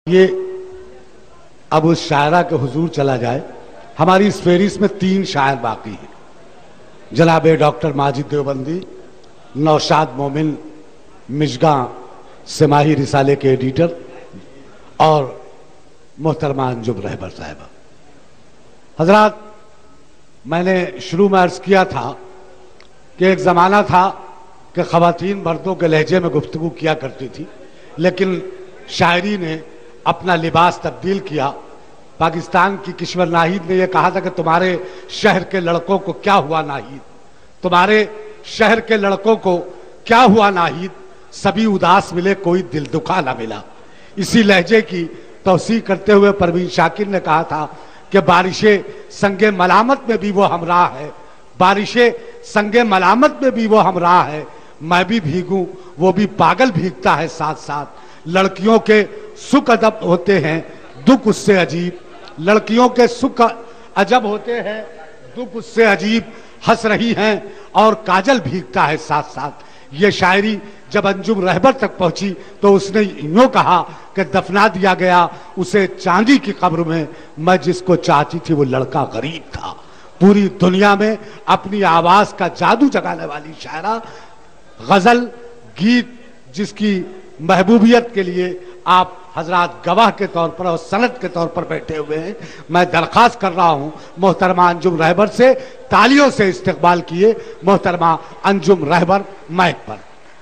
ये अब उस शायरा के हुजूर चला जाए। हमारी इस फेरिस में 3 शायर बाकी हैं, जनाब डॉक्टर माजिद देवबंदी, नौशाद मोमिन मिशगा सिमाही रिसाले के एडिटर और मोहतरमा अंजुम रहबर साहिबा। हजरात, मैंने शुरू में अर्ज किया था कि एक ज़माना था कि ख़वातीन मर्दों के लहजे में गुफ्तगू किया करती थी, लेकिन शायरी ने अपना लिबास तब्दील किया। पाकिस्तान की किश्वर नाहिद ने यह कहा था कि तुम्हारे शहर के लड़कों को क्या हुआ नाहिद, तुम्हारे शहर के लड़कों को क्या हुआ नाहिद, सभी उदास मिले कोई दिल दुखा ना मिला। इसी लहजे की तौसीह करते हुए परवीन शाकिर ने कहा था कि बारिशे संगे मलामत में भी वो हमराह है, बारिशे संगे मलामत में भी वो हमराह है, मैं भी भीगूं वो भी पागल भीगता है साथ साथ। लड़कियों के सुख अदब होते हैं दुख उससे अजीब, लड़कियों के सुख अजब होते हैं दुख उससे अजीब, हंस रही हैं और काजल भीगता है साथ साथ। ये शायरी जब अंजुम रहबर तक पहुंची तो उसने यूं कहा कि दफना दिया गया उसे चांदी की कब्र में, मैं जिसको चाहती थी वो लड़का गरीब था। पूरी दुनिया में अपनी आवाज का जादू जगाने वाली शायरा, गजल गीत जिसकी महबूबियत के लिए आप हजरात गवाह के तौर पर और सनद के तौर पर बैठे हुए हैं। मैं दरख्वास्त कर रहा हूं मोहतरमा अंजुम रहबर से, तालियों से इस्तकबाल किए मोहतरमा अंजुम रहबर माइक पर।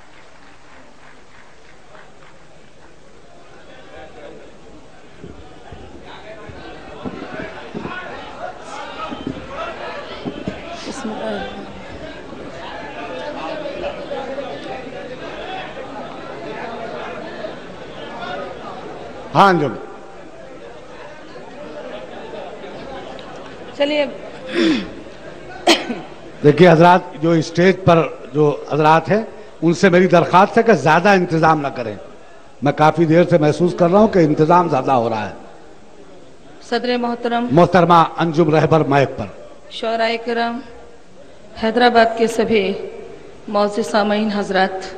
हाँ अंजुम, चलिए। देखिए हजरात, जो स्टेज पर जो हजरात हैं उनसे मेरी दरख्वास्त है कि ज्यादा इंतजाम ना करें। मैं काफी देर से महसूस कर रहा हूं कि इंतजाम ज्यादा हो रहा है। सदर मोहतरम मोहतरमा अंजुम रहबर माइक पर। शौराए किराम, हैदराबाद के सभी मौजूद सामीन हजरात,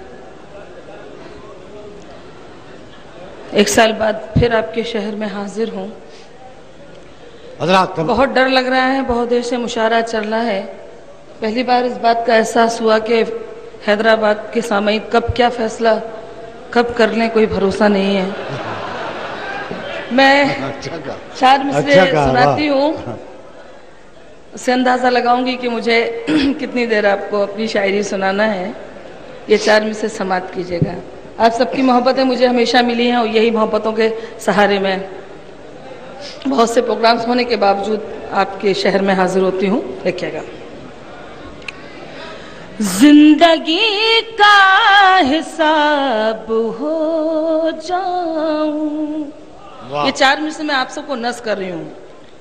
एक साल बाद फिर आपके शहर में हाजिर हूँ। हजरात बहुत डर लग रहा है, बहुत देर से मुशायरा चल रहा है। पहली बार इस बात का एहसास हुआ कि हैदराबाद के सामीन कब क्या फैसला कब कर लें, कोई भरोसा नहीं है। मैं 4 मिसरे सुनाती हूँ, उससे अंदाजा लगाऊंगी कि मुझे कितनी देर आपको अपनी शायरी सुनाना है। ये 4 मिसरे समाप्त कीजिएगा। आप सबकी मोहब्बतें मुझे हमेशा मिली हैं और यही मोहब्बतों के सहारे में बहुत से प्रोग्राम्स होने के बावजूद आपके शहर में हाजिर होती हूँ। देखिएगा। जिंदगी का हिसाब हो जाऊं, ये 4 मिनट से मैं आप सबको नस कर रही हूँ।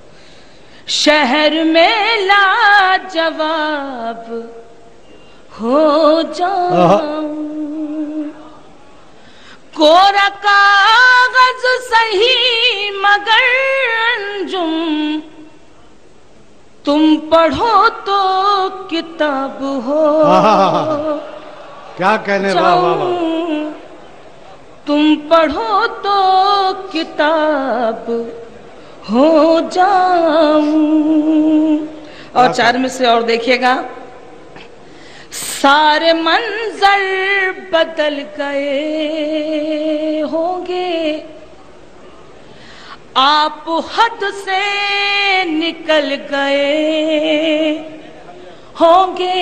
शहर में लाजवाब हो जाऊं, कोरा कागज सही मगर अंजुम, तुम पढ़ो तो किताब हो क्या कहने, वाह वाह वाह। तुम पढ़ो तो किताब हो जाऊं। और 4 में से और देखिएगा। सारे मंजर बदल गए होंगे, आप हद से निकल गए होंगे,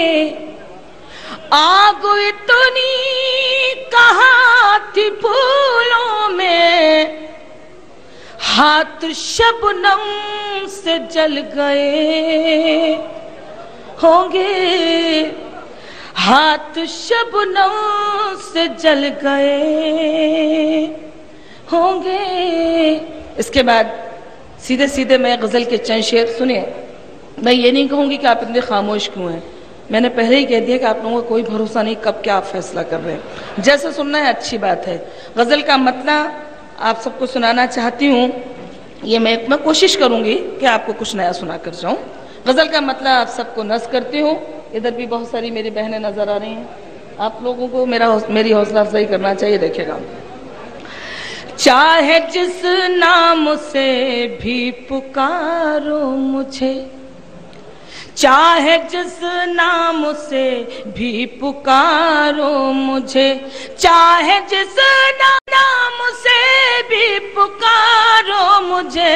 आग इतनी कहाँ थी फूलों में, हाथ शबनम से जल गए होंगे, हाथ शबनम से जल गए होंगे। इसके बाद सीधे सीधे मैं गजल के चंद शेर सुनिए। मैं ये नहीं कहूंगी कि आप इतने खामोश क्यों हैं, मैंने पहले ही कह दिया कि आप लोगों का कोई भरोसा नहीं कब क्या आप फैसला कर रहे हैं। जैसे सुनना है अच्छी बात है। गजल का मतलब आप सबको सुनाना चाहती हूँ, ये मैं कोशिश करूंगी कि आपको कुछ नया सुना कर जाऊं। गजल का मतलब आप सबको नस करती हूँ। इधर भी बहुत सारी मेरी बहनें नजर आ रही हैं, आप लोगों को मेरी हौसला अफजाई करना चाहिए। देखिएगा। चाहे जिस नाम से भी पुकारो मुझे, चाहे जिस नाम से भी पुकारो मुझे, चाहे जिस नाम से भी पुकारो मुझे,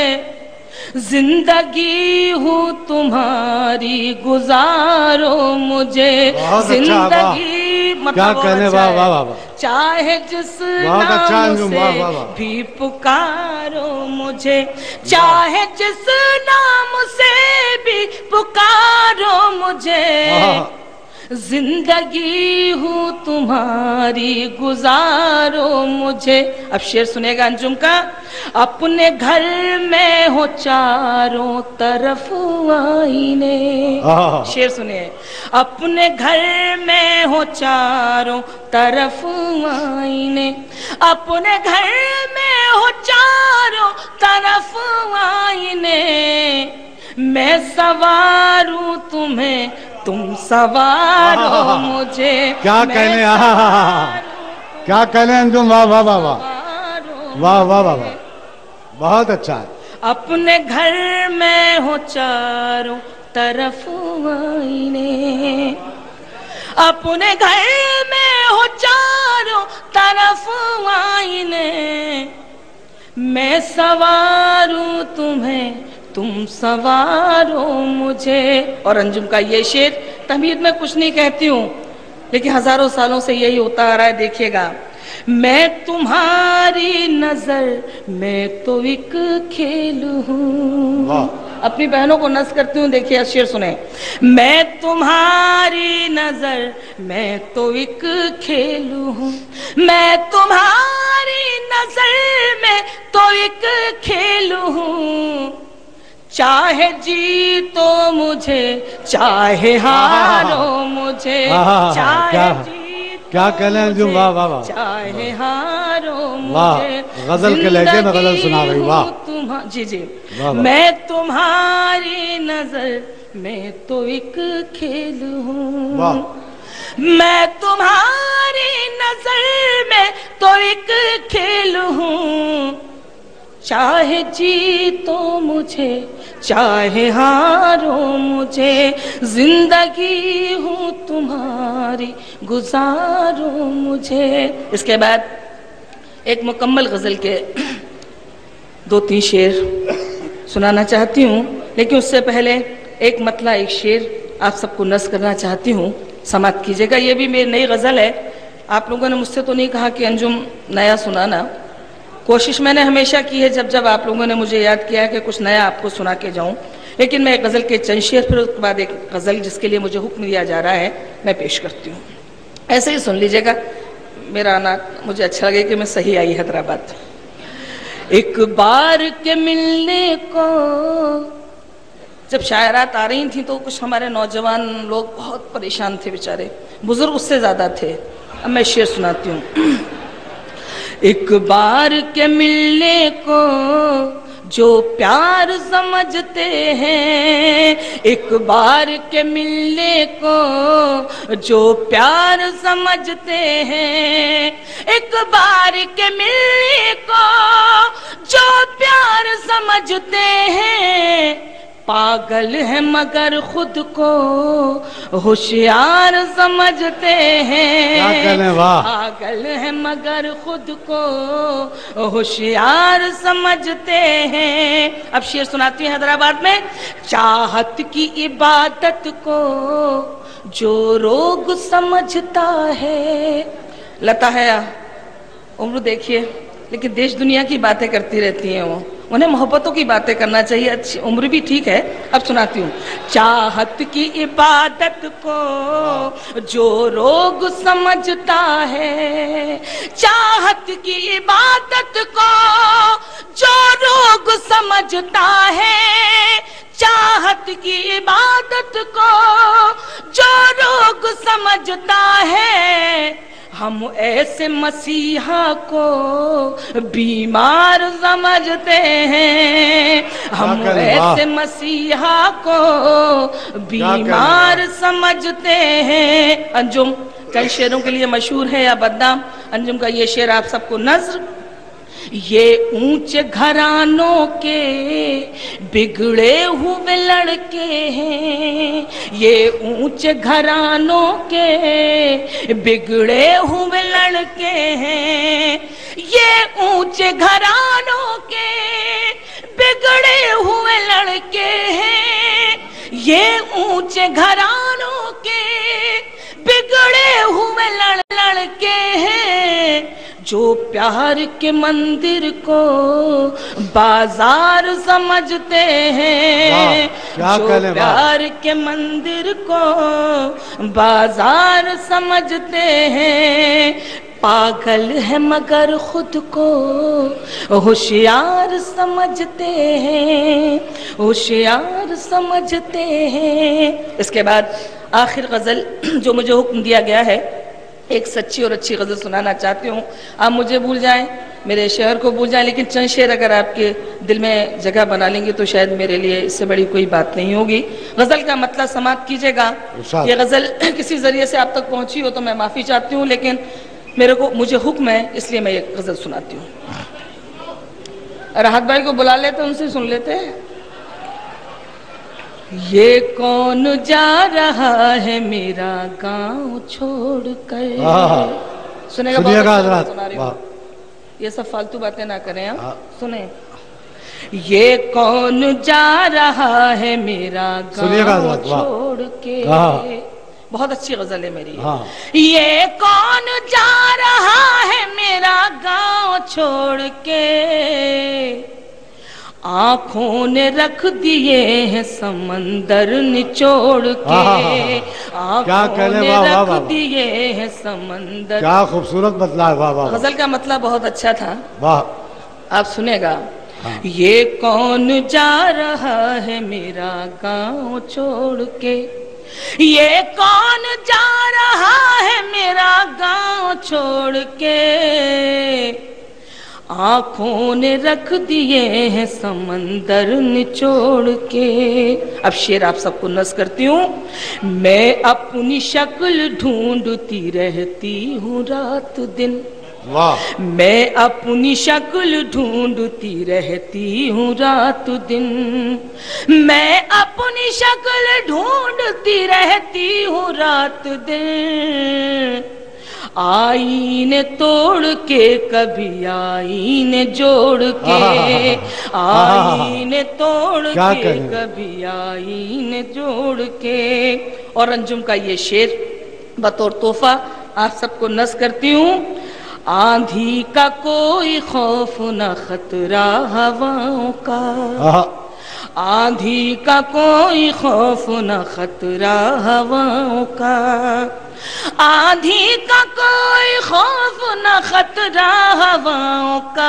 जिंदगी हूँ तुम्हारी गुजारो मुझे। जिंदगी क्या कहने, वाह वाह वाह। चाहे जिस नाम से भी पुकारो मुझे, चाहे जिस नाम से भी पुकारो मुझे, जिंदगी हूँ तुम्हारी गुजारो मुझे। अब शेर सुनेगा अंजुम का। अपने घर में हो चारों तरफ आईने, शेर सुनिए। अपने घर में हो चारों तरफ आईने, अपने घर में हो चारों तरफ आईने, मैं सवारूं तुम्हें तुम सवारो मुझे। क्या कहने, क्या कहने अंजुम, वाह वाह वाह वाह वाह वाह वाह वाह, बहुत अच्छा है। अपने घर में हो चारों तरफ आईने, अपने घर में हो चारों तरफ आईने, मैं सवारूं तुम्हें तुम सवारो मुझे। और अंजुम का ये शेर, तमीद में कुछ नहीं कहती हूँ, लेकिन हजारों सालों से यही होता आ रहा है। देखिएगा, मैं तुम्हारी नजर में तो एक खेल हूँ। अपनी बहनों को नज़ करती हूँ, देखिए शेर सुने। मैं तुम्हारी नजर में तो एक खेल हूँ, मैं तुम्हारी नजर में तो एक खेल हूँ, चाहे जीतो मुझे चाहे हारो मुझे, चाहे जीतो क्या कहने अंजुम, वाह वाह वाह, चाहे हारो मुझे। गजल के लहजे में गजल सुना रही, वाह जी जी। मैं तुम्हारी नजर में तो एक खेल हूँ, मैं तुम्हारी नजर में तो एक खेल हूँ, चाहे जीतो मुझे चाहे हारो मुझे, जिंदगी हूँ तुम्हारी गुजारो मुझे। इसके बाद एक मुकम्मल गज़ल के 2-3 शेर सुनाना चाहती हूँ, लेकिन उससे पहले एक मतला एक शेर आप सबको नज़्म करना चाहती हूँ, समाप्त कीजिएगा। ये भी मेरी नई गज़ल है। आप लोगों ने मुझसे तो नहीं कहा कि अंजुम नया सुनाना, कोशिश मैंने हमेशा की है जब जब आप लोगों ने मुझे याद किया है कि कुछ नया आपको सुना के जाऊं, लेकिन मैं एक गज़ल के चंद शेर, फिर उसके बाद एक गज़ल जिसके लिए मुझे हुक्म दिया जा रहा है मैं पेश करती हूँ। ऐसे ही सुन लीजिएगा, मेरा आना मुझे अच्छा लगे कि मैं सही आई हैदराबाद। एक बार के मिलने को, जब शायरात आ रही थी तो कुछ हमारे नौजवान लोग बहुत परेशान थे बेचारे, बुजुर्ग उससे ज़्यादा थे। अब मैं शेर सुनाती हूँ। एक बार के मिलने को जो प्यार समझते हैं, एक बार के मिलने को जो प्यार समझते हैं, एक बार के मिलने को जो प्यार समझते हैं, पागल है मगर खुद को होशियार समझते हैं, पागल है मगर खुद को होशियार समझते हैं। अब शेर सुनाती हूँ हैदराबाद में। चाहत की इबादत को जो रोग समझता है, लता है उम्र देखिए, लेकिन देश दुनिया की बातें करती रहती हैं वो, उन्हें मोहब्बतों की बातें करना चाहिए, अच्छी उम्र भी ठीक है। अब सुनाती हूँ। चाहत की इबादत को जो रोग समझता है, चाहत की इबादत को जो रोग समझता है, चाहत की इबादत को जो रोग समझता है, हम ऐसे मसीहा को बीमार समझते हैं, हम ऐसे मसीहा को बीमार समझते हैं। अंजुम चंद शेरों के लिए मशहूर है या बदनाम। अंजुम का ये शेर आप सबको नज़्र। ये ऊंचे घरानों के बिगड़े हुए लड़के हैं, ये ऊंचे घरानों के बिगड़े हुए लड़के हैं, ये ऊंचे घरानों के बिगड़े हुए लड़के हैं, ये ऊंचे घरानों के बिगड़े हुए लड़के हैं, जो प्यार के मंदिर को बाजार समझते हैं, जो प्यार के मंदिर को बाजार समझते हैं, पागल है मगर खुद को होशियार समझते हैं, होशियार समझते हैं। इसके बाद आखिर गजल जो मुझे हुक्म दिया गया है, एक सच्ची और अच्छी गजल सुनाना चाहती हूँ। आप मुझे भूल जाएं, मेरे शहर को भूल जाएं, लेकिन चंद शेर अगर आपके दिल में जगह बना लेंगे तो शायद मेरे लिए इससे बड़ी कोई बात नहीं होगी। गजल का मतलब समाप्त कीजिएगा। ये गजल किसी जरिए से आप तक पहुंची हो तो मैं माफी चाहती हूँ, लेकिन मुझे हुक्म है इसलिए मैं ये गजल सुनाती हूँ। राहत भाई को बुला लेते, उनसे सुन लेते। ये कौन जा रहा है मेरा गांव छोड़ कर। सुनेगा बहुत, ये सब फालतू बातें ना करें आप, सुने। ये कौन जा रहा है मेरा गांव छोड़ के, बहुत अच्छी गजल है मेरी। ये कौन जा रहा है मेरा गांव छोड़ के, आंखों ने रख दिए हैं समंदर निचोड़ के, आंखों ने रख दिए हैं समंदर। क्या खूबसूरत मतलब है, वाह वाह। गजल का मतलब बहुत अच्छा था, वाह। आप सुनेगा। ये कौन जा रहा है मेरा गांव छोड़ के, ये कौन जा रहा है मेरा गांव छोड़ के, आंखों ने रख दिए हैं समंदर निचोड़ के। अब शेर आप सबको नज़ करती हूँ। मैं अपनी शक्ल ढूंढती रहती हूँ रात दिन, वाह। मैं अपनी शक्ल ढूंढती रहती हूँ रात दिन, मैं अपनी शक्ल ढूंढती रहती हूँ रात दिन, आईने तोड़ के कभी आईने जोड़ के, आईने तोड़ के कभी आईने जोड़ के। और अंजुम का ये शेर बतौर तोहफा आप सबको नज़ करती हूँ। आंधी का कोई खौफ न खतरा हवाओं का, आंधी का कोई खौफ न खतरा हवाओं का, आंधी का कोई खौफ न खतरा हवाओं का,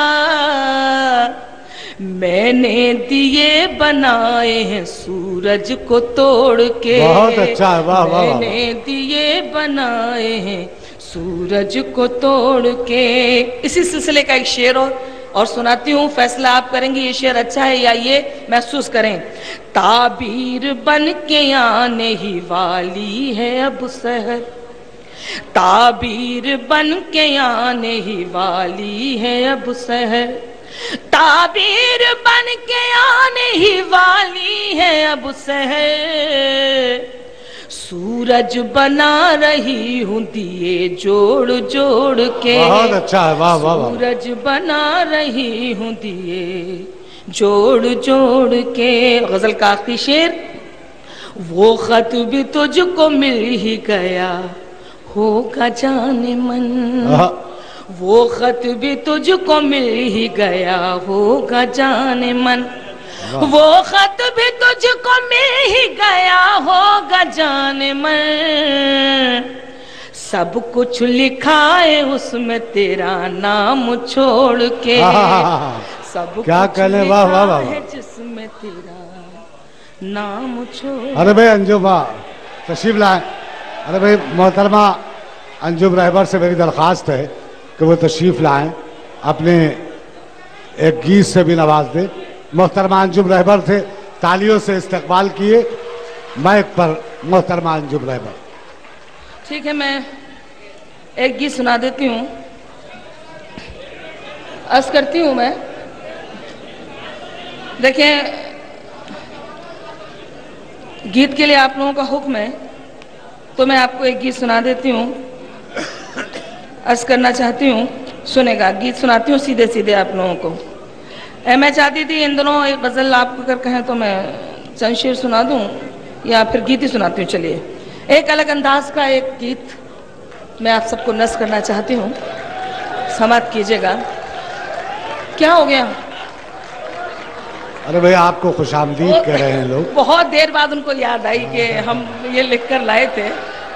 मैंने दिए बनाए हैं सूरज को तोड़ के, बहुत अच्छा है, वाह वाह। मैंने दिए बनाए हैं सूरज को तोड़ के। इसी सिलसिले का एक शेर और सुनाती हूँ, फैसला आप करेंगे ये शेर अच्छा है या ये महसूस करें। ताबीर बन के आने ही वाली है अब सहर, ताबीर बन के आने ही वाली है अब सहर, ताबीर बन के आने ही वाली है अब सहर, सूरज बना रही हूँ दिए जोड़ जोड़ के। बहुत अच्छा है, वाह वाह। सूरज बना रही हूँ दिए जोड़ जोड़ के। गजल का आखिरी शेर। वो खत भी तुझको मिल ही गया होगा जाने मन, वो खत भी तुझको मिल ही गया होगा जाने मन, वो खत भी तुझको मिल ही गया होगा जाने मन, सब कुछ लिखा है उसमें तेरा नाम छोड़ के, सब क्या कहने, वाह वाह वाह, जिसमें तेरा नाम छोड़। अरे भाई अंजुम तशरीफ लाए। अरे भाई मोहतरमा अंजुम रहबर से मेरी दरख्वास्त है कि वो तशरीफ लाएं, अपने एक गीत से भी नवाज दे। मोहतरमा अंजुम रहबर थे, तालियों से इस्तकबाल किए माइक पर मोहतरमा अंजुम रहबर। ठीक है, मैं एक गीत सुना देती हूँ। अर्ज करती हूँ मैं। देखिए, गीत के लिए आप लोगों का हुक्म है तो मैं आपको एक गीत सुना देती हूँ। अर्ज करना चाहती हूँ, सुनेगा, गीत सुनाती हूँ सीधे सीधे आप लोगों को। मैं चाहती थी इन दोनों एक गज़ल आप अगर कहें तो मैं चंद शेर सुना दूँ या फिर गीत ही सुनाती हूँ। चलिए, एक अलग अंदाज का एक गीत मैं आप सबको नज़्म करना चाहती हूँ, समाप्त कीजिएगा। क्या हो गया? अरे भैया, आपको खुशामदीद कह रहे हैं लोग। बहुत देर बाद उनको याद आई कि हम ये लिख कर लाए थे।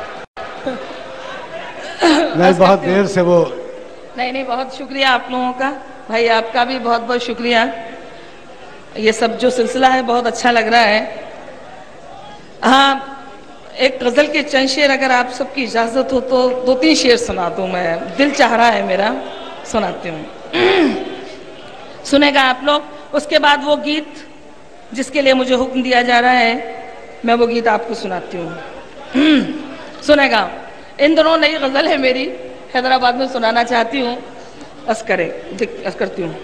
नहीं, बहुत देर से वो। नहीं, बहुत शुक्रिया आप लोगों का, भाई आपका भी बहुत बहुत शुक्रिया। ये सब जो सिलसिला है बहुत अच्छा लग रहा है। हाँ, एक गज़ल के चंद शेर अगर आप सबकी इजाज़त हो तो 2-3 शेर सुना दूँ मैं, दिल चाह रहा है मेरा, सुनाती हूँ। सुनेगा आप लोग। उसके बाद वो गीत जिसके लिए मुझे हुक्म दिया जा रहा है, मैं वो गीत आपको सुनाती हूँ। सुनेगा। इन दोनों नई गज़ल है मेरी, हैदराबाद में सुनाना चाहती हूँ। अर्ज करती हूँ।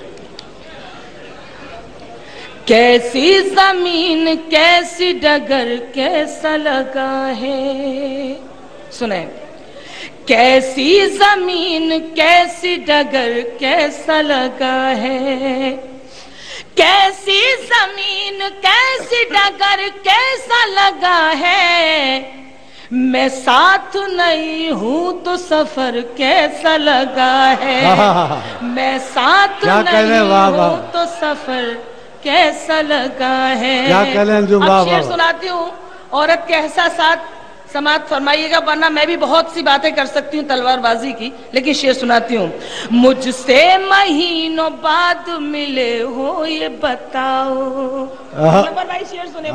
कैसी जमीन कैसी डगर कैसा लगा है, सुने। कैसी जमीन कैसी डगर कैसा लगा है, कैसी जमीन कैसी डगर कैसा लगा है, मैं साथ नहीं हूँ तो सफर कैसा लगा है, मैं साथ नहीं हूँ तो सफर कैसा लगा है। अब शेर सुनाती हूँ, औरत के एहसासात समाप्त फरमाइएगा, वरना मैं भी बहुत सी बातें कर सकती हूँ तलवारबाजी की, लेकिन शेर सुनाती हूँ। मुझसे महीनों बाद मिले हो ये बताओ। भाई शेर सुने,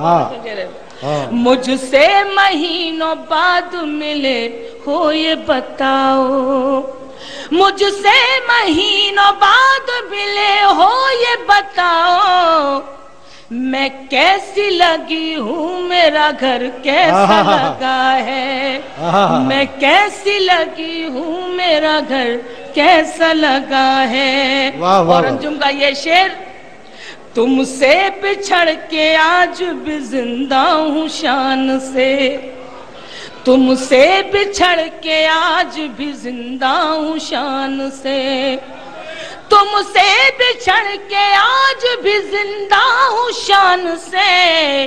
मुझसे महीनों बाद मिले हो ये बताओ, मुझसे महीनों बाद मिले हो ये बताओ, मैं कैसी लगी हूँ मेरा घर कैसा लगा है, मैं कैसी लगी हूँ मेरा घर कैसा लगा है। और अंजुम का ये शेर, तुमसे बिछड़ के आज भी जिंदा हूँ शान से, तुमसे बिछड़ के आज भी जिंदा हूँ शान से, तुमसे बिछड़ के आज भी जिंदा हूँ शान से,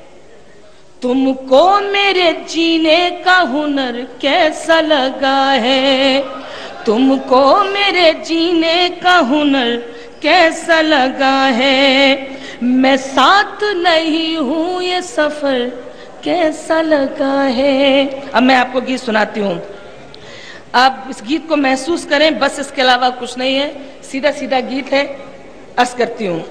तुमको मेरे जीने का हुनर कैसा लगा है, तुमको मेरे जीने का हुनर कैसा लगा है, मैं साथ नहीं हूँ ये सफर कैसा लगा है। अब मैं आपको गीत सुनाती हूँ, आप इस गीत को महसूस करें, बस इसके अलावा कुछ नहीं है, सीधा सीधा गीत है। अर्ज करती हूँ।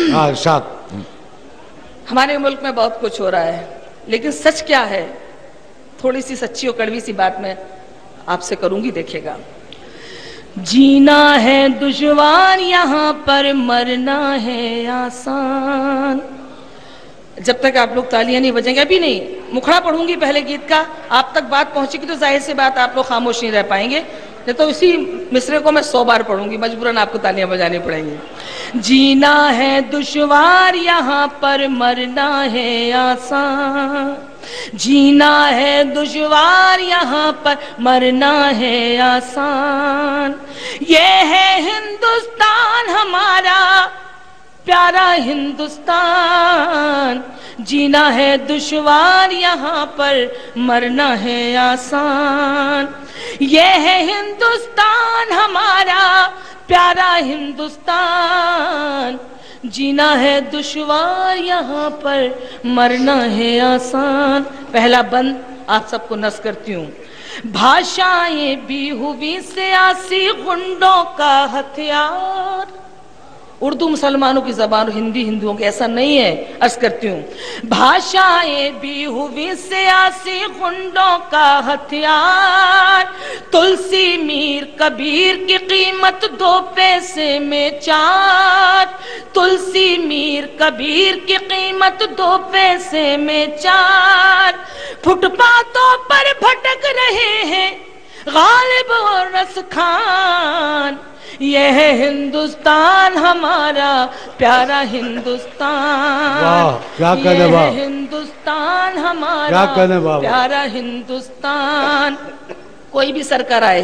हमारे मुल्क में बहुत कुछ हो रहा है, लेकिन सच क्या है, थोड़ी सी सच्ची और कड़वी सी बात मैं आपसे करूंगी, देखिएगा। जीना है दुश्वार यहाँ पर, मरना है आसान। जब तक आप लोग तालियां नहीं बजेंगे, अभी नहीं, मुखड़ा पढ़ूंगी पहले गीत का, आप तक बात पहुंचेगी तो जाहिर सी बात आप लोग खामोश नहीं रह पाएंगे, नहीं तो इसी मिसरे को मैं 100 बार पढ़ूंगी, मजबूरन आपको तालियां बजानी पड़ेंगी। जीना है दुश्वार यहाँ पर, मरना है आसान, जीना है दुश्वार यहाँ पर, मरना है आसान, ये है हिंदुस्तान हमारा प्यारा हिंदुस्तान, जीना है दुश्वार यहाँ पर, मरना है आसान, ये है हिंदुस्तान हमारा प्यारा हिंदुस्तान, जीना है दुश्वार यहाँ पर, मरना है आसान। पहला बंद आप सबको नज़्म करती हूँ। भाषाएं भी हुई सियासी गुंडों का हथियार, उर्दू मुसलमानों की जबान, हिंदी हिंदुओं की, ऐसा नहीं है। अर्ज करती हूँ, भाषाएं भी हुई सियासी गुंडों का हथियार, तुलसी मीर कबीर की कीमत 2 पैसे में 4, तुलसी मीर कबीर की कीमत 2 पैसे में 4, फुटपाथों पर भटक रहे हैं गालिब और रस खान, ये है हिंदुस्तान हमारा प्यारा हिंदुस्तान। वाह, क्या कहने ये वाह। है हिंदुस्तान हमारा क्या कहने वाह। प्यारा हिंदुस्तान। कोई भी सरकार आए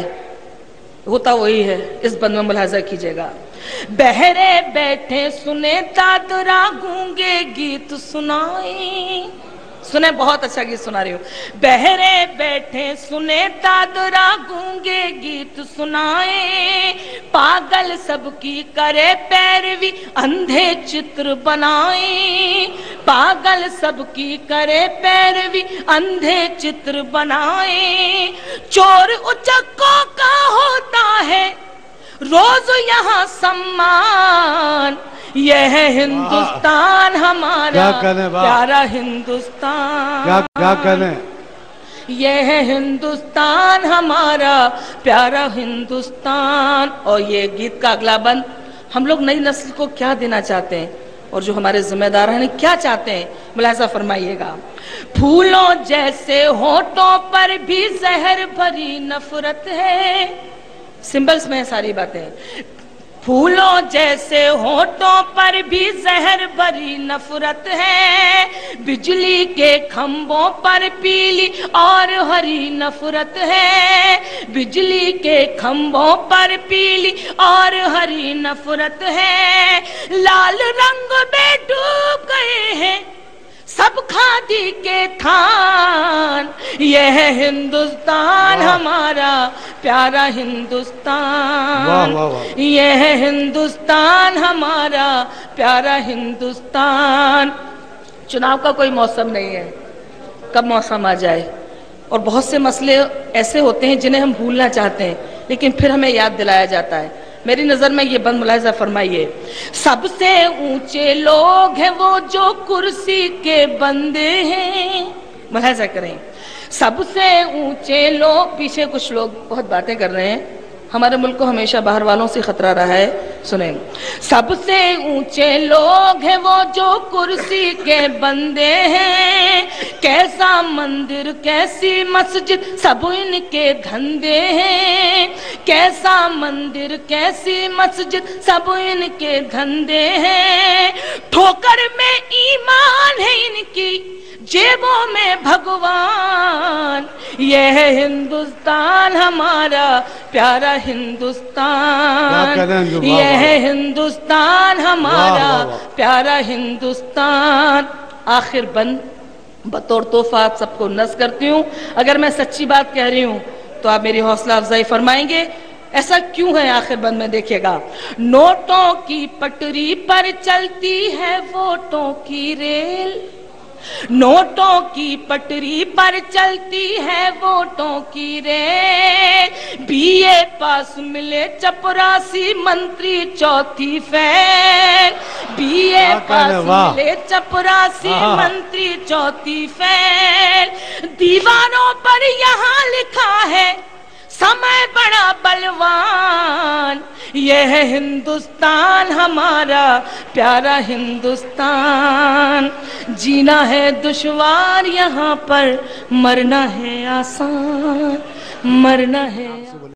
होता वही है, इस बंद में मुलाजा कीजिएगा। बहरे बैठे सुने दादरा गूंगे गीत सुनाई। सुने, बहुत अच्छा गीत सुना रही हूँ। बहरे बैठे सुने दादरा गूंगे गीत सुनाए, पागल सबकी करे पैरवी अंधे चित्र बनाए, पागल सबकी करे पैरवी अंधे चित्र बनाए। चोर उचक्कों का होता है रोज यहाँ सम्मान, यह है हिंदुस्तान हमारा प्यारा हिंदुस्तान। क्या कहने, यह है हिंदुस्तान हमारा प्यारा हिंदुस्तान। और ये गीत का अगला बंद हम लोग नई नस्ल को क्या देना चाहते हैं और जो हमारे जिम्मेदार हैं क्या चाहते हैं, मुलाहिजा फरमाइएगा। फूलों जैसे होठों पर भी जहर भरी नफरत है, सिंबल्स में सारी बातें। फूलों जैसे होठों पर भी जहर भरी नफरत है, बिजली के खंभों पर पीली और हरी नफरत है, बिजली के खंभों पर पीली और हरी नफरत है। लाल रंग में डूब गए हैं सब खादी के थान, यह है हिंदुस्तान हमारा प्यारा हिंदुस्तान। वाह वाह वाह। यह है हिंदुस्तान हमारा प्यारा हिंदुस्तान। चुनाव का कोई मौसम नहीं है, कब मौसम आ जाए, और बहुत से मसले ऐसे होते हैं जिन्हें हम भूलना चाहते हैं लेकिन फिर हमें याद दिलाया जाता है। मेरी नजर में ये बंद मुलाहिजा फरमाइए। सबसे ऊंचे लोग हैं वो जो कुर्सी के बंदे हैं, मुलाहिजा करें। सबसे ऊंचे लोग, पीछे कुछ लोग बहुत बातें कर रहे हैं, हमारे मुल्क को हमेशा बाहर वालों से खतरा रहा है, सुने। सबसे ऊंचे लोग हैं वो जो कुर्सी के बंदे हैं, कैसा मंदिर कैसी मस्जिद सब इनके धंधे हैं, कैसा मंदिर कैसी मस्जिद सब इनके धंधे हैं। ठोकर में ईमान है इनकी, जेबों में भगवान, यह है हिंदुस्तान हमारा प्यारा हिंदुस्तान, यह है हिंदुस्तान हमारा प्यारा हिंदुस्तान। आखिर बंद बतौर तोहफा आप सबको नज़ करती हूँ। अगर मैं सच्ची बात कह रही हूँ तो आप मेरी हौसला अफजाई फरमाएंगे। ऐसा क्यों है आखिर बंद में, देखिएगा। नोटों की पटरी पर चलती है वोटों की रेल, नोटों की पटरी पर चलती है वोटों की रेल, बीए पास मिले चपरासी मंत्री चौथी फेल, बीए पास मिले चपरासी मंत्री चौथी फेल। दीवारों पर यहाँ लिखा है समय बड़ा बलवान, यह है हिंदुस्तान हमारा प्यारा हिंदुस्तान। जीना है दुश्वार यहाँ पर, मरना है आसान, मरना है